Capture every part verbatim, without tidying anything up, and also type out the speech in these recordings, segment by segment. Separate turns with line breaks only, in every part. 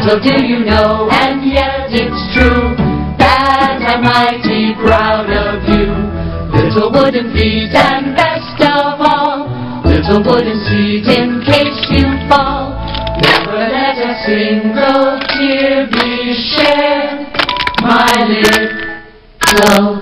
Little do you know, and yet it's true, that I'm mighty proud of you. Little wooden feet, and best of all, little wooden seat in case you fall. Never let a single tear be shed, my little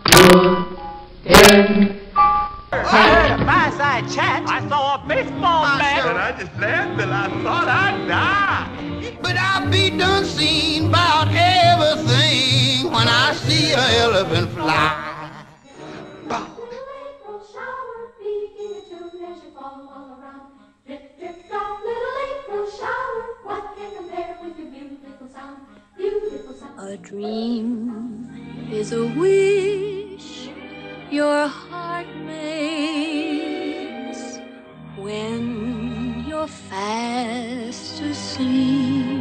wooden.
I heard a fireside chat. I saw a baseball bat.
And I just laughed till I thought I'd die.
But I'll be done seen about everything when I see an elephant fly.
A dream is a wish your heart makes when you're fast asleep.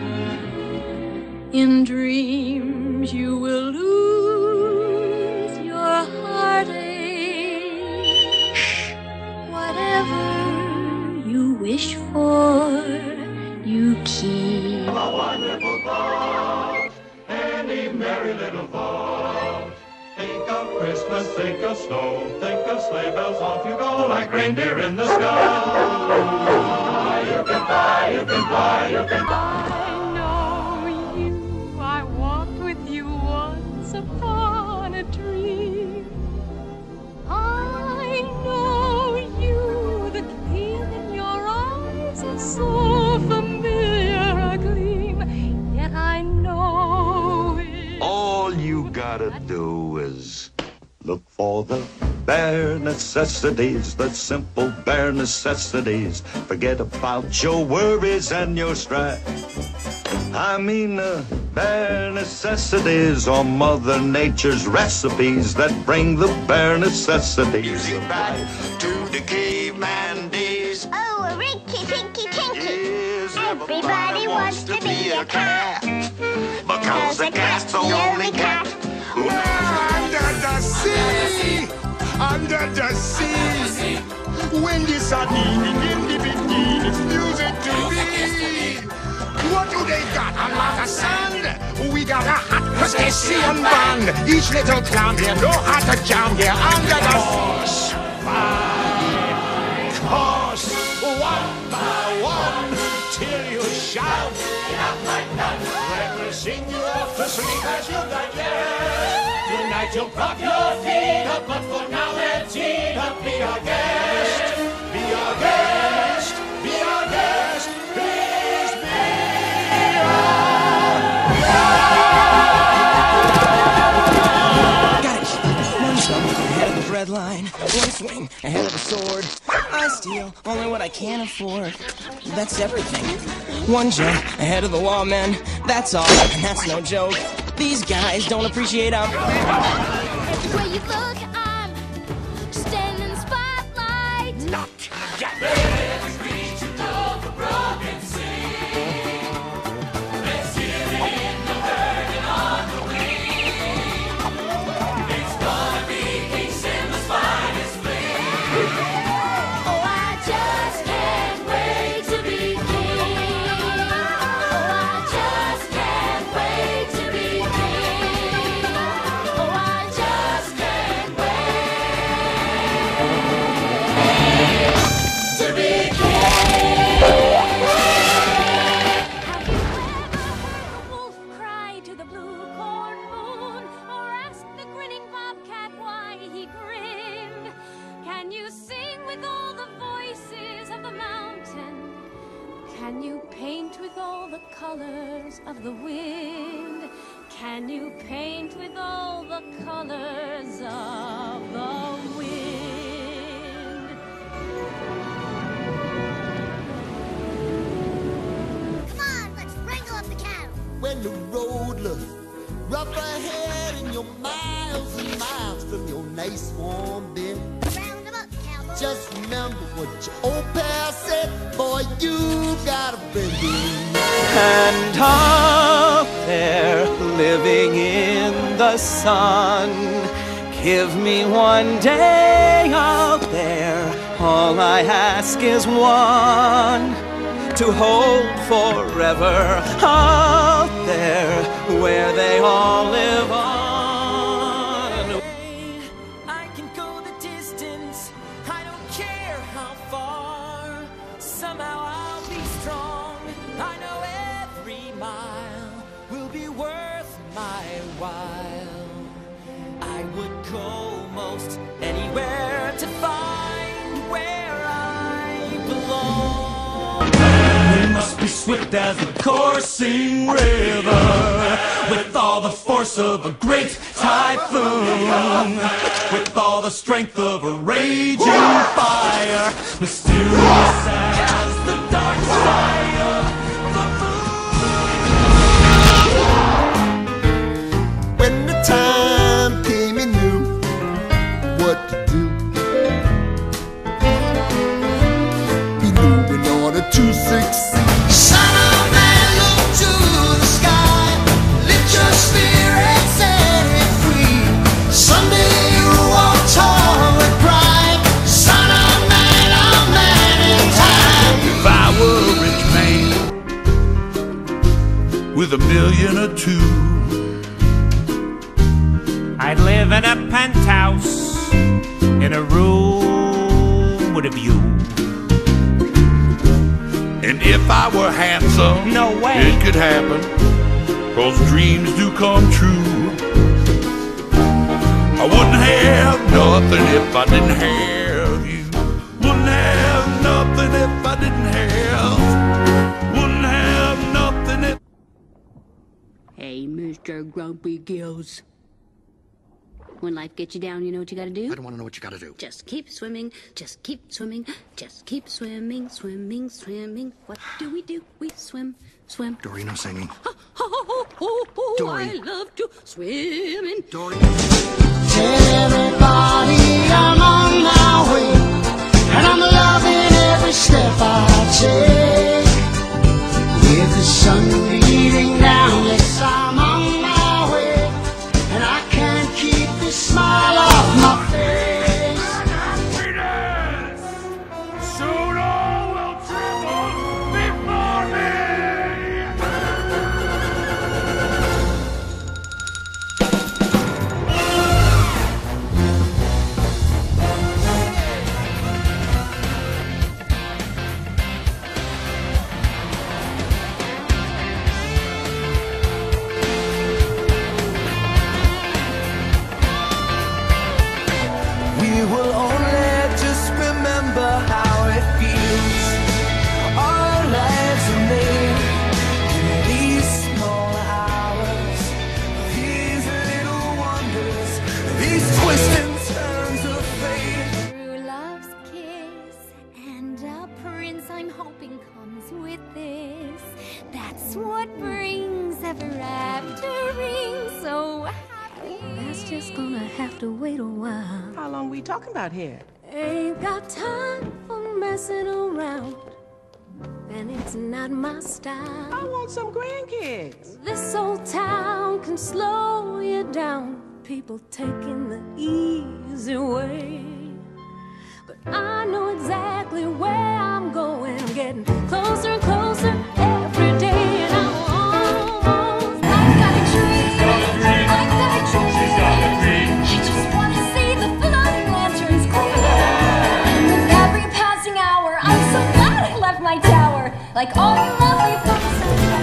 In dreams you will lose your heartache. Whatever you wish for, you keep.
A wonderful thought, any merry little thought. Think of Christmas, think of snow, think of sleigh bells, off you go like reindeer in the sky. You can fly, you can fly, you can fly.
I know you, I walked with you once upon a dream. I know you, the gleam in your eyes is so familiar a gleam, yet I know it.
All you gotta do is look for the bare necessities, the simple bare necessities. Forget about your worries and your strife. I mean the bare necessities are Mother Nature's recipes that bring the bare necessities. Music back to the caveman days.
Oh, a rinky tinky tinky.
Yes,
everybody wants to be a cat.
Because the cat's the only cat.
Under the sea, under the sea, when the sun in the bikini, it's music to me. What do they got? A lot of sand. We got a hot crustacean band. Each little clown here know how to jam here under the horse. By course, one by one, till you shout. Enough like that. Let me sing you off to sleep as you digest. Tonight you'll prop your feet up, but for now let's eat up. Be our guest, be our guest, be our guest. Please be our guest.
Got it. One jump ahead of the bread line, one swing ahead of the sword. I steal only what I can afford. That's everything. One jump ahead of the wall, man. That's all, and that's no joke. These guys don't appreciate our...
Where you look, I'm standing in the spotlight.
Not yet.
Let's reach to know the broken sea. Let's hear it in the herd and on the wing. It's gonna be King Simba's finest fling.
Oh, I just can't wait to be king. Oh, I just can't wait to be king. Oh, I just can't wait to be king. Have you ever heard the wolf cry to the blue corn moon, or asked the grinning bobcat why he grinned? Can you sing with all the voices of the mountain? Can you paint with all the colors of the wind? Can you paint with all the colors of the wind?
Come on, let's wrangle up the cattle.
When the road looks rough ahead and you're miles and miles from your nice warm bed,
Round them up, cowboy.
just remember what your old pal said. Boy, you got a friend in me.
And up there, living in the sun, give me one day out there All I ask is one, to hold forever out there where they all live on. I can go the distance, I don't care how far. Somehow I'll be strong, I know every mile will be worth my while. I would go most anywhere to find where I belong. We must be swift as a coursing river, with all the force of a great typhoon, with all the strength of a raging fire, mysterious as the dark side of the moon.
When the time came, he knew what to do. He knew in order to succeed. Son of man, look to the sky, lift your spirit, set it free. Someday you'll walk tall with pride. Son of man, a man in time.
If I were a rich man with a million or two,
I'd live in a penthouse in a room with a view.
and if I were handsome,
no way
it could happen, 'cause dreams do come true. I wouldn't have nothing if I didn't have you. Wouldn't have nothing if I didn't have. Wouldn't have nothing if.
Hey, Mister Grumpy Gills. When life gets you down, you know what you gotta do?
I don't want to know what you gotta do.
Just keep swimming, just keep swimming, just keep swimming, swimming, swimming. What do we do? We swim, swim.
Dory, no singing.
Oh, oh, oh, oh,
Dory.
I love to swim in.
Dory.
Tell everybody I'm on my way, and I'm loving every step I take. With the sun beating down, yes, I'm on my way, and I can't keep this smile off my face.
Soon all will tremble before me.
We will only just remember how it feels. Our lives are made in these small hours, these little wonders, these twists and turns of fate.
True love's kiss and a prince I'm hoping comes with this. That's what brings ever aftering so happy.
That's just gonna have to wait a while.
How long we talking about here?
Ain't got time for messing around, and it's not my style.
I want some grandkids.
This old town can slow you down, people taking the easy way. But I know exactly where I'm going, getting closer and closer every day, and I'm almost. I've got a dream, I've got a dream. I just wanna see the floating lanterns gleam. And with every passing hour, I'm so glad I left my tower, like all you lovely folks.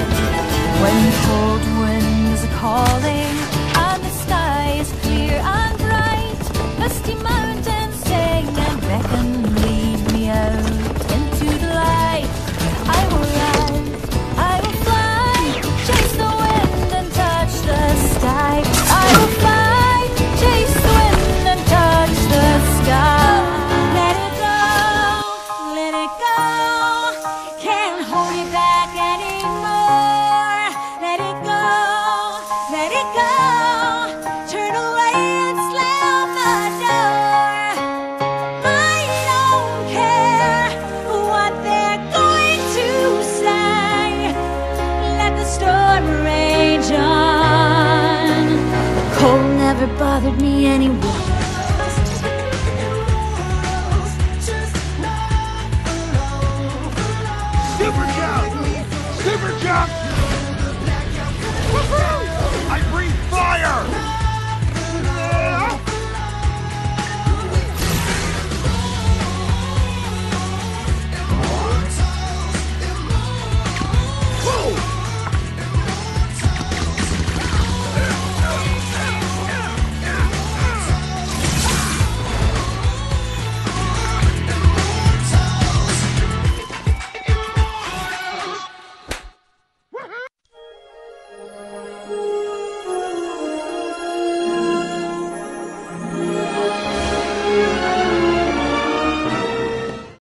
When the cold winds are calling and the sky is clear and bright, misty mountains sing and beckon, lead me out into the light. I will rise, I will fly, chase the wind and touch the sky. I will fly, chase the wind and touch the sky. Let it go, let it go, can't hold it back anymore. Let it go, let it go, turn away and slam the door. I don't care what they're going to say, let the storm rage on. The cold never bothered me anymore. Just
knock,